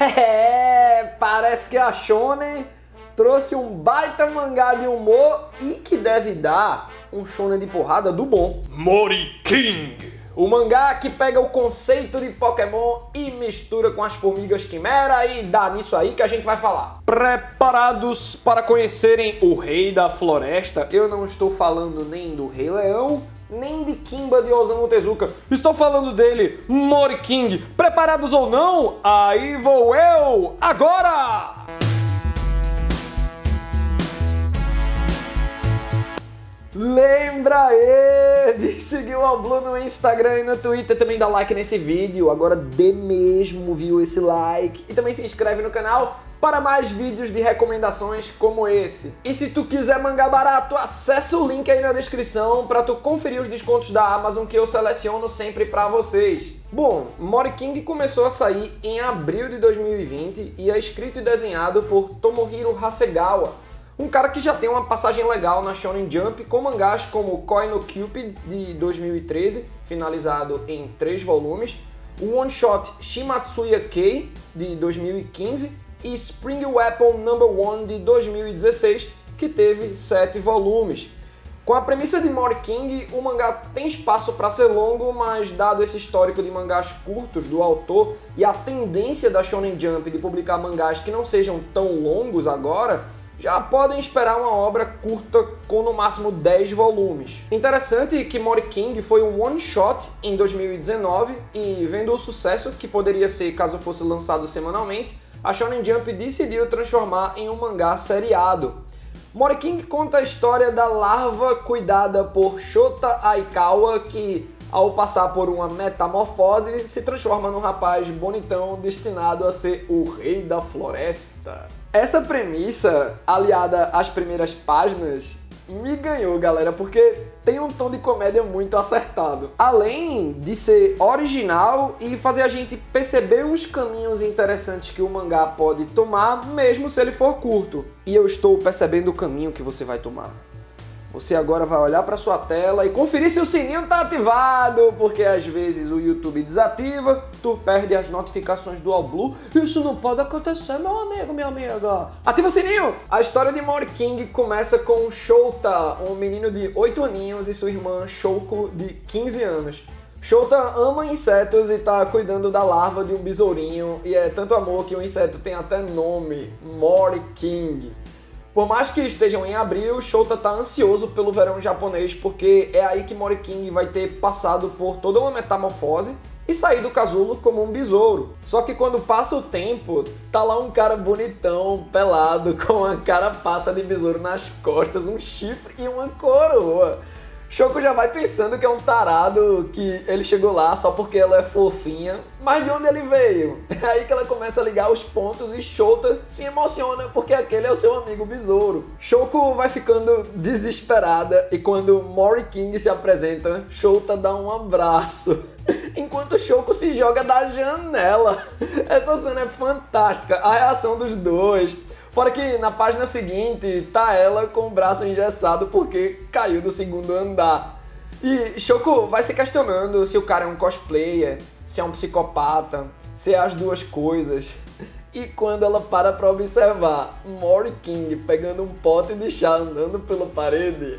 Parece que a Shonen trouxe um baita mangá de humor e que deve dar um shonen de porrada do bom. Moriking! O mangá que pega o conceito de Pokémon e mistura com as formigas quimera e dá nisso aí que a gente vai falar. Preparados para conhecerem o Rei da Floresta? Eu não estou falando nem do Rei Leão, nem de Kimba de Osamu Tezuka. Estou falando dele, Moriking. Preparados ou não? Aí vou eu, agora! Lembra aí de seguir o Alblu no Instagram e no Twitter, também dá like nesse vídeo, agora dê mesmo, viu, esse like. E também se inscreve no canal para mais vídeos de recomendações como esse. E se tu quiser mangá barato, acessa o link aí na descrição para tu conferir os descontos da Amazon que eu seleciono sempre para vocês. Bom, Moriking começou a sair em abril de 2020 e é escrito e desenhado por Tomohiro Hasegawa, um cara que já tem uma passagem legal na Shonen Jump com mangás como Koi no Cupid de 2013, finalizado em 3 volumes, o one-shot Shimatsuya Kei de 2015 e Spring Weapon No. 1 de 2016, que teve 7 volumes. Com a premissa de Moriking, o mangá tem espaço para ser longo, mas dado esse histórico de mangás curtos do autor e a tendência da Shonen Jump de publicar mangás que não sejam tão longos agora, já podem esperar uma obra curta com no máximo 10 volumes. Interessante que Moriking foi um one-shot em 2019 e, vendo o sucesso que poderia ser caso fosse lançado semanalmente, a Shonen Jump decidiu transformar em um mangá seriado. Moriking conta a história da larva cuidada por Shota Aikawa que, ao passar por uma metamorfose, se transforma num rapaz bonitão destinado a ser o Rei da Floresta. Essa premissa, aliada às primeiras páginas, me ganhou, galera, porque tem um tom de comédia muito acertado. Além de ser original e fazer a gente perceber uns caminhos interessantes que o mangá pode tomar, mesmo se ele for curto. E eu estou percebendo o caminho que você vai tomar. Você agora vai olhar para sua tela e conferir se o sininho está ativado, porque às vezes o YouTube desativa, tu perde as notificações do Alblu. Isso não pode acontecer, meu amigo, minha amiga. Ativa o sininho! A história de Moriking começa com Shota, um menino de 8 aninhos, e sua irmã Shouko, de 15 anos. Shota ama insetos e tá cuidando da larva de um besourinho, e é tanto amor que o inseto tem até nome, Moriking. Por mais que estejam em abril, Shota tá ansioso pelo verão japonês, porque é aí que Moriking vai ter passado por toda uma metamorfose e sair do casulo como um besouro. Só que quando passa o tempo, tá lá um cara bonitão, pelado, com uma carapaça de besouro nas costas, um chifre e uma coroa. Shouko já vai pensando que é um tarado, que ele chegou lá só porque ela é fofinha, mas de onde ele veio? É aí que ela começa a ligar os pontos e Shota se emociona porque aquele é o seu amigo besouro. Shouko vai ficando desesperada e quando Moriking se apresenta, Shota dá um abraço, enquanto Shouko se joga da janela. Essa cena é fantástica, a reação dos dois. Fora que na página seguinte tá ela com o braço engessado porque caiu do 2º andar. E Shouko vai se questionando se o cara é um cosplayer, se é um psicopata, se é as duas coisas. E quando ela para pra observar Moriking pegando um pote de chá andando pela parede,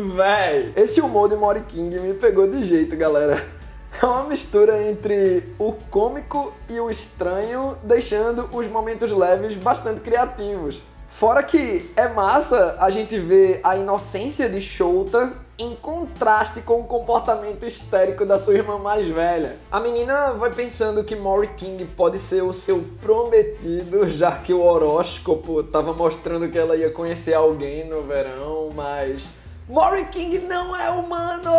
véi, esse humor de Moriking me pegou de jeito, galera. É uma mistura entre o cômico e o estranho, deixando os momentos leves bastante criativos. Fora que é massa a gente ver a inocência de Shota em contraste com o comportamento histérico da sua irmã mais velha. A menina vai pensando que Moriking pode ser o seu prometido, já que o horóscopo estava mostrando que ela ia conhecer alguém no verão, mas Moriking não é humano!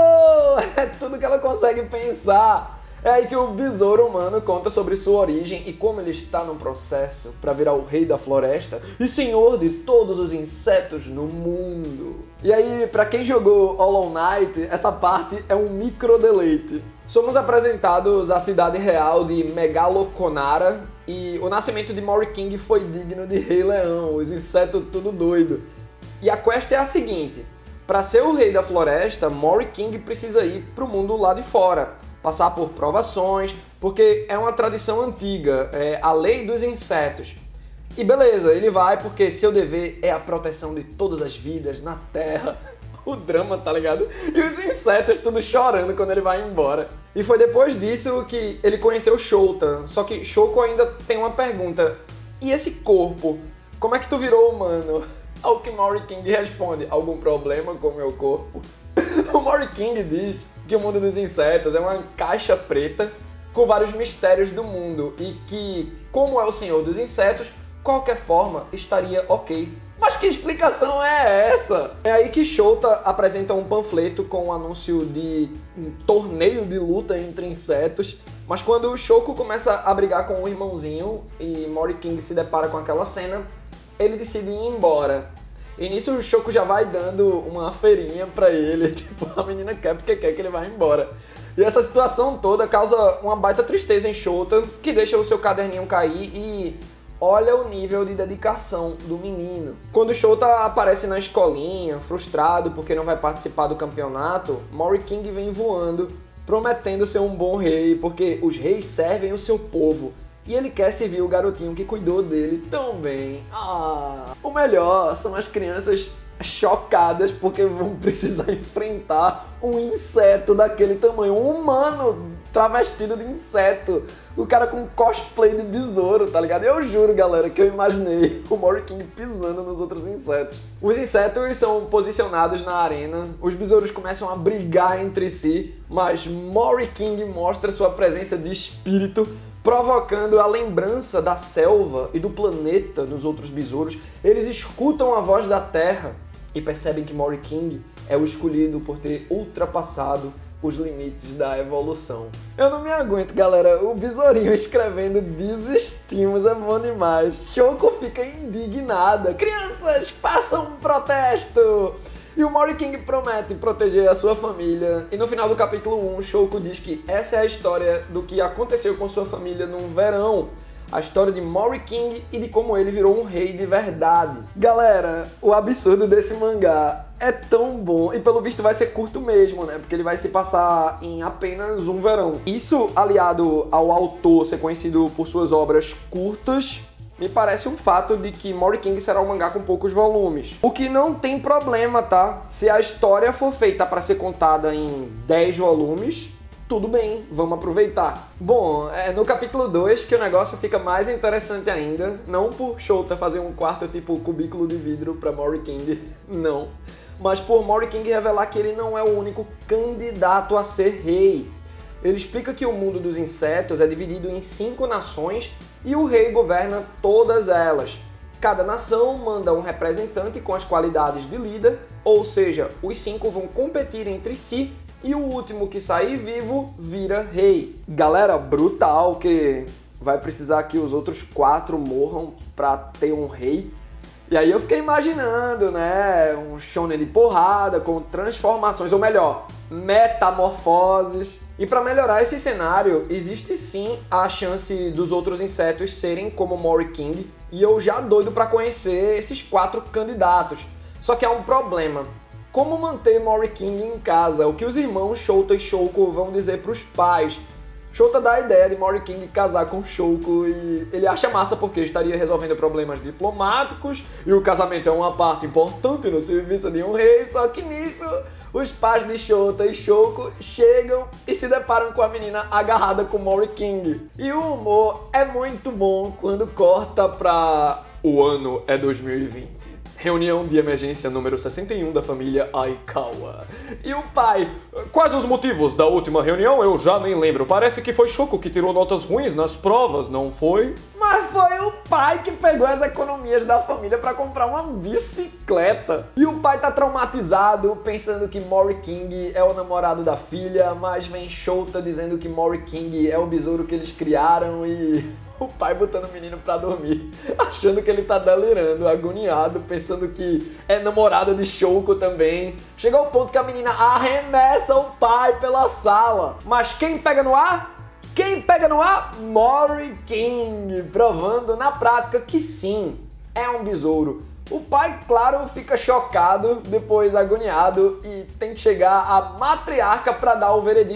É tudo que ela consegue pensar. É aí que o besouro humano conta sobre sua origem e como ele está no processo para virar o rei da floresta e senhor de todos os insetos no mundo. E aí, para quem jogou Hollow Knight, essa parte é um micro deleite. Somos apresentados à cidade real de Megaloconara e o nascimento de Moriking foi digno de Rei Leão, os insetos tudo doido. E a quest é a seguinte: para ser o rei da floresta, Moriking precisa ir para o mundo lá de fora. passar por provações, porque é uma tradição antiga, é a lei dos insetos. E beleza, ele vai porque seu dever é a proteção de todas as vidas na Terra. O drama, tá ligado? E os insetos tudo chorando quando ele vai embora. E foi depois disso que ele conheceu Shouta. Só que Shoko ainda tem uma pergunta. E esse corpo? Como é que tu virou humano? Ao que Morriking responde, algum problema com o meu corpo? O Morriking diz que o mundo dos insetos é uma caixa preta com vários mistérios do mundo e que, como é o senhor dos insetos, qualquer forma estaria ok. Mas que explicação é essa? É aí que Shouta apresenta um panfleto com um anúncio de um torneio de luta entre insetos. Mas quando o Shoko começa a brigar com o irmãozinho e Morriking se depara com aquela cena, ele decide ir embora. E nisso o Shoko já vai dando uma feirinha pra ele, tipo, a menina quer porque quer que ele vá embora. E essa situação toda causa uma baita tristeza em Shouta, que deixa o seu caderninho cair e olha o nível de dedicação do menino. Quando Shouta aparece na escolinha, frustrado porque não vai participar do campeonato, Morriking vem voando, prometendo ser um bom rei, porque os reis servem o seu povo. E ele quer servir o garotinho que cuidou dele tão bem. O melhor são as crianças chocadas porque vão precisar enfrentar um inseto daquele tamanho. Um humano travestido de inseto. O cara com cosplay de besouro, tá ligado? Eu juro, galera, que eu imaginei o Morriking pisando nos outros insetos. Os insetos são posicionados na arena, os besouros começam a brigar entre si, mas Morriking mostra sua presença de espírito, provocando a lembrança da selva e do planeta nos outros besouros. Eles escutam a voz da terra e percebem que Morriking é o escolhido por ter ultrapassado os limites da evolução. Eu não me aguento, galera. O besourinho escrevendo "desistimos" é bom demais. Shoko fica indignada. Crianças, façam um protesto! E o Morriking promete proteger a sua família. E no final do capítulo 1, Shoko diz que essa é a história do que aconteceu com sua família num verão. A história de Morriking e de como ele virou um rei de verdade. Galera, o absurdo desse mangá é tão bom, e pelo visto vai ser curto mesmo, né? Porque ele vai se passar em apenas um verão. Isso, aliado ao autor ser conhecido por suas obras curtas, me parece um fato de que Morriking será um mangá com poucos volumes. O que não tem problema, tá? Se a história for feita para ser contada em 10 volumes, tudo bem, vamos aproveitar. Bom, é no capítulo 2 que o negócio fica mais interessante ainda. Não por Shouta fazer um quarto tipo cubículo de vidro para Morriking, não. Mas por Morriking revelar que ele não é o único candidato a ser rei. Ele explica que o mundo dos insetos é dividido em 5 nações e o rei governa todas elas. Cada nação manda um representante com as qualidades de líder, ou seja, os 5 vão competir entre si e o último que sair vivo vira rei. Galera, brutal, que vai precisar que os outros 4 morram pra ter um rei. E aí eu fiquei imaginando, né, um shonen de porrada com transformações, ou melhor, metamorfoses. E para melhorar esse cenário, existe sim a chance dos outros insetos serem como Morriking, e eu já doido para conhecer esses 4 candidatos. Só que há um problema. Como manter Morriking em casa? O que os irmãos Shouta e Shoko vão dizer para os pais? Shouta dá a ideia de Morriking casar com Shoko e ele acha massa porque estaria resolvendo problemas diplomáticos e o casamento é uma parte importante no serviço de um rei, só que nisso os pais de Shouta e Shoko chegam e se deparam com a menina agarrada com Morriking. E o humor é muito bom quando corta pra o ano é 2020. Reunião de emergência número 61 da família Aikawa. E o pai, quais os motivos da última reunião? Eu já nem lembro. Parece que foi Shoko que tirou notas ruins nas provas, não foi? Mas foi o pai que pegou as economias da família pra comprar uma bicicleta. E o pai tá traumatizado, pensando que Morriking é o namorado da filha, mas vem Shouta dizendo que Morriking é o besouro que eles criaram e o pai botando o menino pra dormir, achando que ele tá delirando, agoniado, pensando que é namorada de Shoko também. Chega ao ponto que a menina arremessa o pai pela sala. Mas quem pega no ar? Quem pega no ar? Morriking, provando na prática que sim, é um besouro. O pai, claro, fica chocado, depois agoniado e tem que chegar a matriarca pra dar o veredito,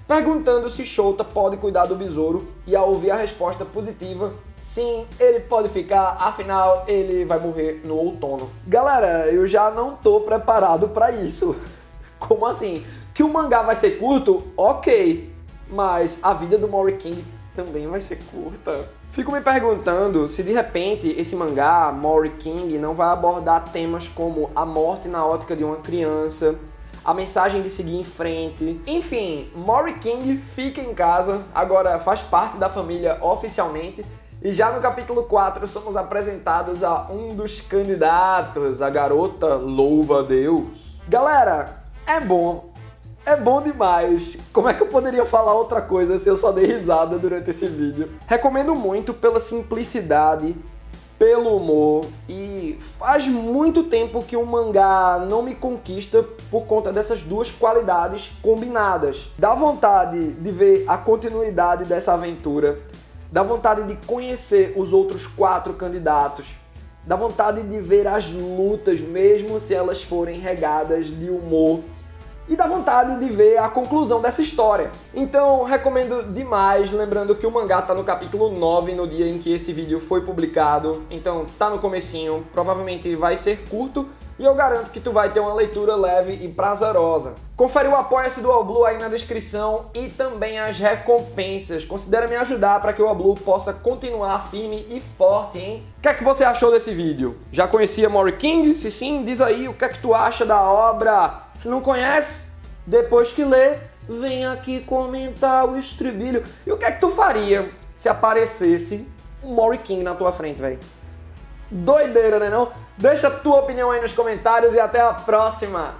perguntando se Shota pode cuidar do besouro, e ao ouvir a resposta positiva, sim, ele pode ficar, afinal ele vai morrer no outono. Galera, eu já não tô preparado pra isso. Como assim? Que o mangá vai ser curto? Ok, mas a vida do Mori King também vai ser curta. Fico me perguntando se de repente esse mangá, Mori King, não vai abordar temas como a morte na ótica de uma criança, a mensagem de seguir em frente. Enfim, Mori King fica em casa, agora faz parte da família oficialmente, e já no capítulo 4 somos apresentados a um dos candidatos, a garota louva a Deus. Galera, é bom demais. Como é que eu poderia falar outra coisa se eu só dei risada durante esse vídeo? Recomendo muito pela simplicidade, pelo humor, e faz muito tempo que um mangá não me conquista por conta dessas duas qualidades combinadas. Dá vontade de ver a continuidade dessa aventura, dá vontade de conhecer os outros 4 candidatos, dá vontade de ver as lutas, mesmo se elas forem regadas de humor, e dá vontade de ver a conclusão dessa história. Então, recomendo demais, lembrando que o mangá tá no capítulo 9 no dia em que esse vídeo foi publicado, então tá no comecinho, provavelmente vai ser curto, e eu garanto que tu vai ter uma leitura leve e prazerosa. Confere o Apoia-se do All Blue aí na descrição e também as recompensas. Considera me ajudar para que o All Blue possa continuar firme e forte, hein? O que é que você achou desse vídeo? Já conhecia Mori King? Se sim, diz aí o que é que tu acha da obra. Se não conhece, depois que lê, vem aqui comentar o estribilho. E o que é que tu faria se aparecesse um Mori King na tua frente, velho? Doideira, né não? Deixa a tua opinião aí nos comentários e até a próxima!